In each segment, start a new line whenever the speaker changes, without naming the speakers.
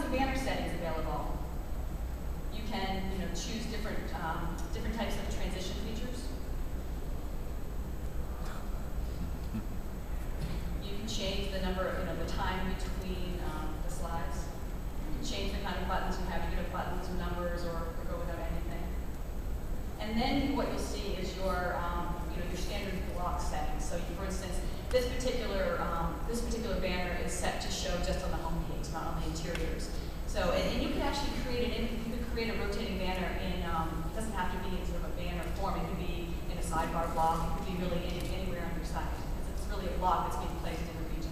the banner settings available. You can choose different types of transition features. You can change the number of, the time between the slides. You can change the kind of buttons you have. You can have buttons or numbers or go without anything. And then what you'll see is your standard block settings. So for instance, this particular banner is set to show just on the home page, not on the interiors. So, and you can actually create you can create a rotating banner in, it doesn't have to be in sort of a banner form. It could be in a sidebar block. It could be really anywhere on your site. It's really a block that's being placed in a region.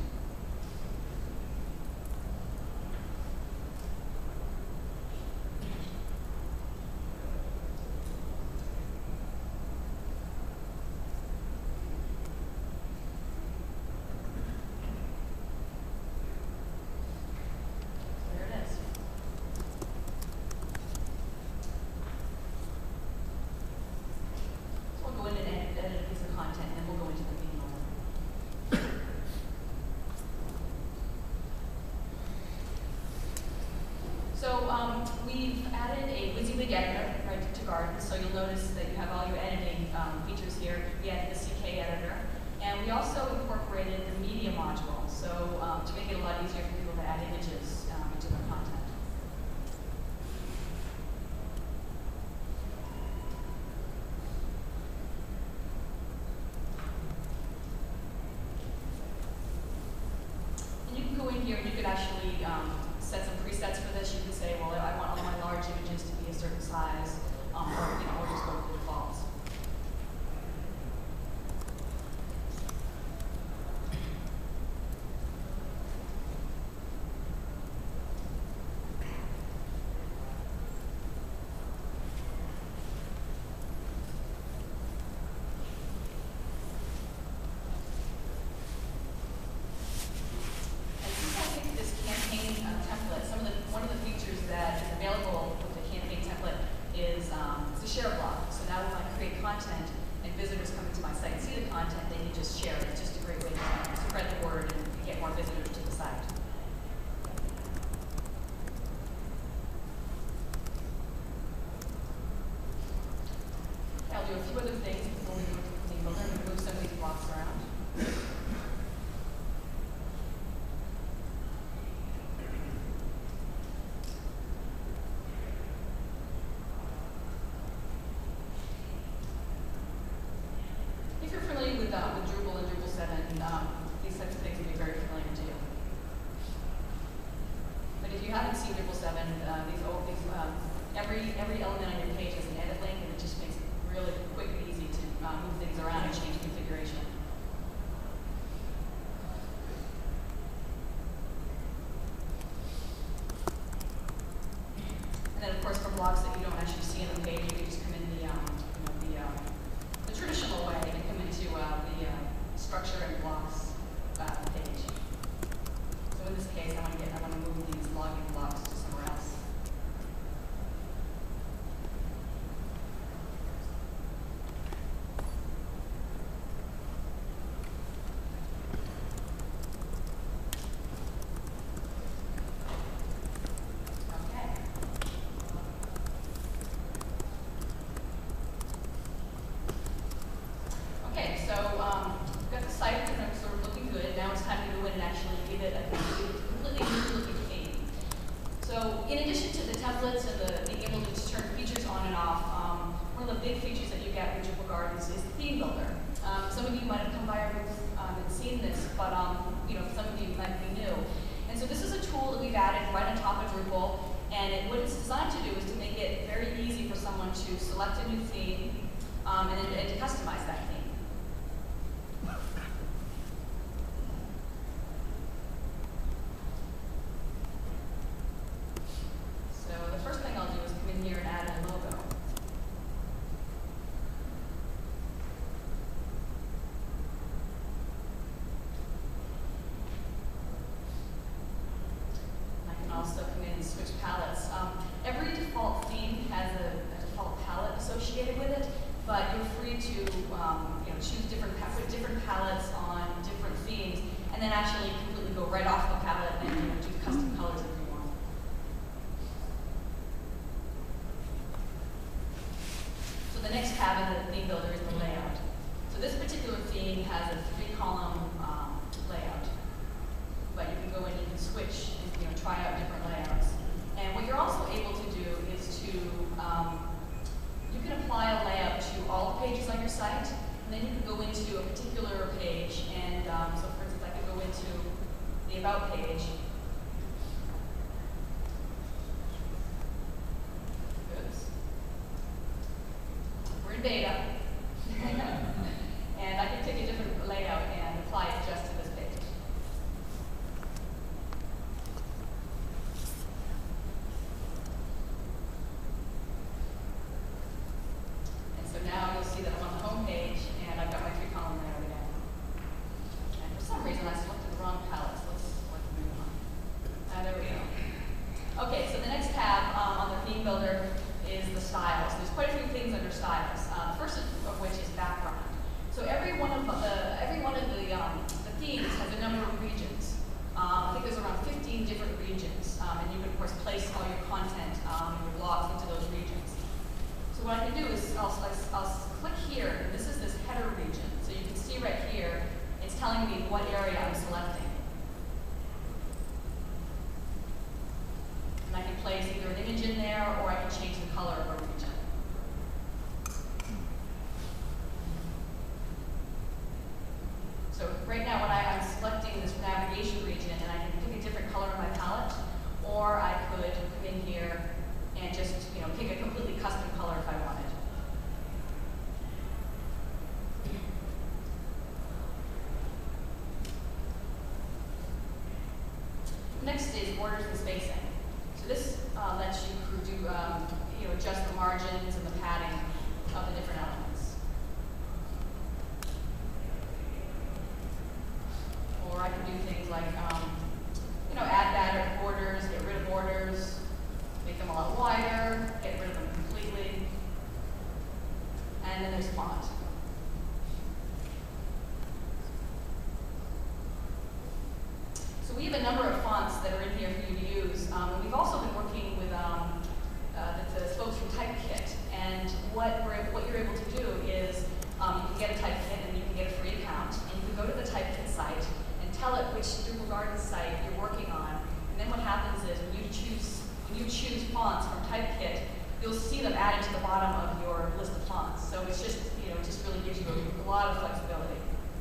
We've added a WYSIWYG editor right to Garden, so you'll notice that you have all your editing features here. We added the CK editor, and we also incorporated the media module, so to make it a lot easier for people to add images into their content. And you can go in here and you could actually set some presets for this. You can say, well, I want all my large images to be a certain size, or just go with the defaults. One of the features that is available with the campaign template is it's a share block. So now when I create content and visitors come into my site and see the content, they can just share it. It's just a great way to spread the word and get more visitors to the site. I'll do a few other things before we go to the theme builder and move some of these blocks around. If you're familiar with Drupal and Drupal 7, these types of things will be very familiar to you. But if you haven't seen Drupal 7, every element on your page has an edit link, and it just makes it really quick and easy to move things around and change configuration. And then, of course, for blocks that you don't actually see on the page, you can just come in the traditional way and come into the structure and blocks page. So in this case, I want to move these login blocks to somewhere else. We've got the site kind of sort of looking good. Now it's time to go in and actually give it a completely new looking theme. So in addition to the templates and being able to turn features on and off, one of the big features that you get with Drupal Gardens is the theme builder. Some of you might have come by our booth and seen this, but some of you might be new. And so this is a tool that we've added right on top of Drupal, and what it's designed to do is to make it very easy for someone to select a new theme and to customize that theme. So the first thing I'll do is come in here and add a logo. I can also come in and switch palettes. Every default theme has a default palette associated with it, but you're free to regions. And you can, of course, place all your content and your blogs into those regions. So what I can do is I'll click here, and this is this header region. So you can see right here, it's telling me what area I'm selecting. And I can place either an image in there, or I can change the color of a region. So right now, when I'm selecting this navigation region, and I can pick a different color in my palette, or I could come in here and just pick a completely custom color if I wanted. Next is borders and spacing. So this lets you do adjust the margins and the padding of the different elements. Or I can do things like add borders, get rid of borders, make them a lot wider, get rid of them completely. And then there's font. So we have a number of fonts that are in here for you to use. And we've also been working with the folks from Typekit. And what you're able to do is you can get a Typekit and you can get a free account. And you can go to the Typekit site and tell it which Google Garden site you're working on. And then what happens is when you choose fonts from Typekit, you'll see them added to the bottom of your list of fonts. So it's just, it just really gives you a lot of flexibility.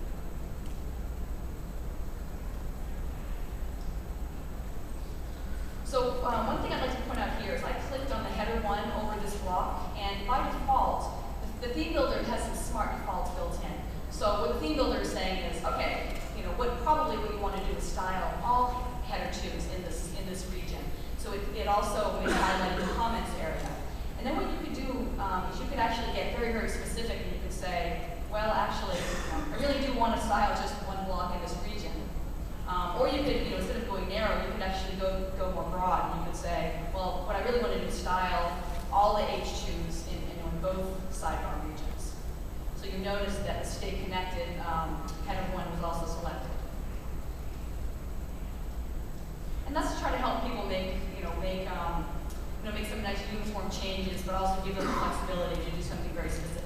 So one thing I'd like to point out here is I clicked on the header one over this block, and by default, the theme builder has some smart defaults built in. So what the theme builder is saying is, okay, what you want to do is style all header 2s in this region. So it also may highlight the comments area. And then what you could do is you could actually get very, very specific, and you could say, well, actually, I really do want to style just one block in this region. Or you could, instead of going narrow, you could actually go more broad. And you could say, well, what I really want to do is style all the H2s in both sidebar regions. So you notice that the Stay Connected header 1 was also selected. And that's to try to help people make some nice uniform changes, but also give them the flexibility to do something very specific.